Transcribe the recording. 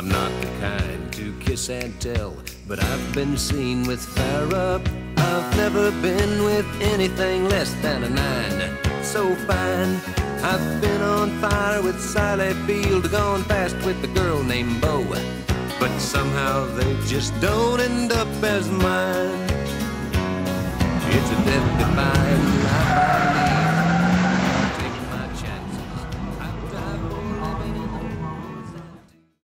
I'm not the kind to kiss and tell, but I've been seen with fire up. I've never been with anything less than a 9. So fine, I've been on fire with Sally Field, gone fast with a girl named Bo, but somehow they just don't end up as mine.